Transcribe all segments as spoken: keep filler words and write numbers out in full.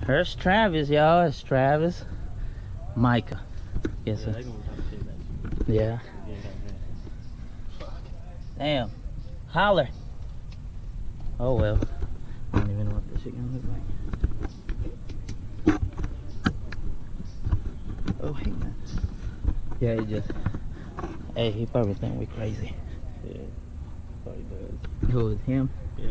Here's Travis, y'all. It's Travis. Micah. Yes, Yeah, sir. they gonna talk shit about Yeah. you. Yeah, yeah, Damn. Holler. Oh well. I don't even know what this shit gonna look like. Oh hey man. Yeah, he just. Hey, he probably think we crazy. yeah. Yeah, probably does. Who is him? Yeah.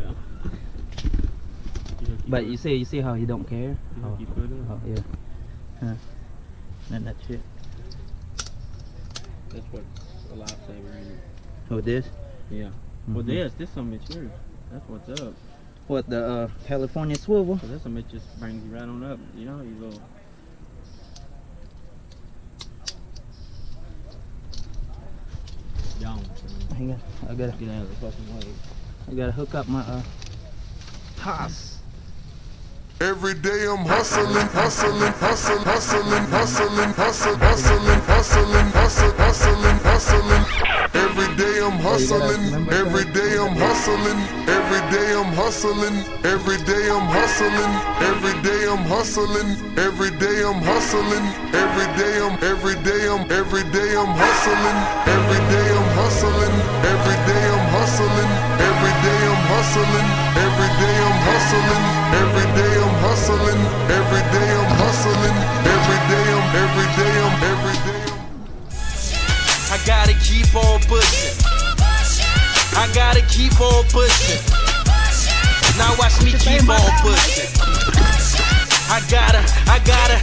You think he But would- you see, you see how he don't care. you Oh, think he put it? oh yeah. Huh. And that shit. That's what a lifesaver ain't it? Who this? Yeah. Well, Mhm. this, this some mature. That's what's up. What, the uh, California swivel? So this some it just brings you right on up. You know, you little. Young. Hang on. I gotta, Get out of the fucking way. I gotta hook up my uh, Haas. Every day I'm hustling, hustling, hustling, hustling, hustling, hustling, hustling, hustling, hustling, hustling, hustling. Every day I'm hustling, every day I'm hustling, every day I'm hustling, every day I'm hustling, every day I'm hustling, every day I'm hustling, every day I'm, every day I'm, every day I'm hustling, every day I'm hustling, every day I'm hustling, every day I'm hustling, every day I'm hustling, every day I'm hustling, every day I'm hustling, every day I'm, every day I'm, every day I'm. I gotta keep on pushing. I gotta keep on pushing. Now watch me keep on pushing. I gotta, I gotta,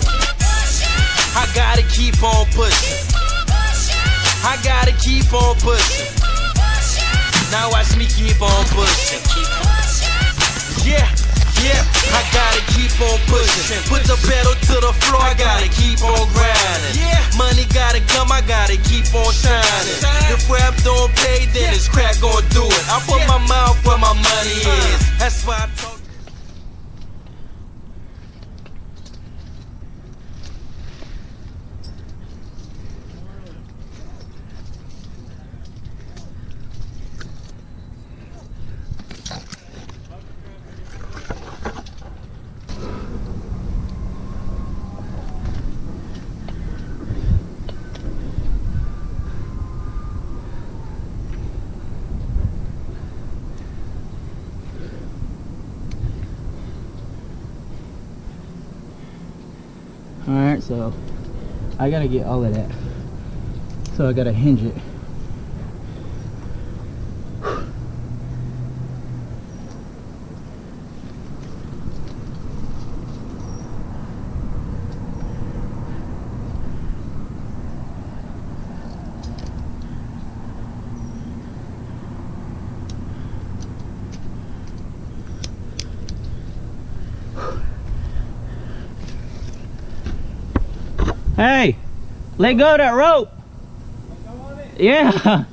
I gotta keep on pushing. I gotta keep on pushing. Now watch me keep on pushing. Yeah. Yeah, I gotta keep on pushing. Put the pedal to the floor, I gotta keep on grinding. Yeah, money gotta come, I gotta keep on shining. If rap don't pay, then it's crack gon' do it. I put my mouth where my money is. That's why I talk. Alright, so I gotta get all of that. So I gotta hinge it. Hey, let go of that rope. Yeah.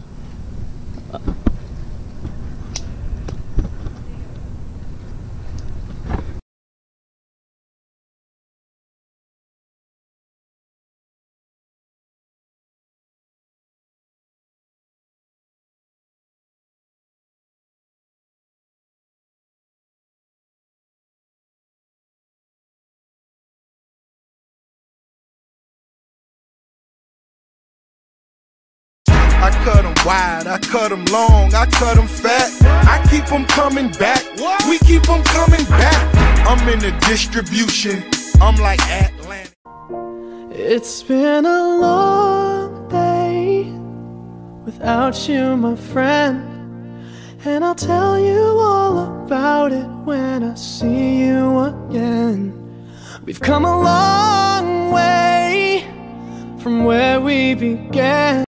I cut them wide, I cut them long, I cut them fat. I keep them coming back, we keep them coming back. I'm in the distribution, I'm like Atlantic. It's been a long day without you, my friend, and I'll tell you all about it when I see you again. We've come a long way from where we began.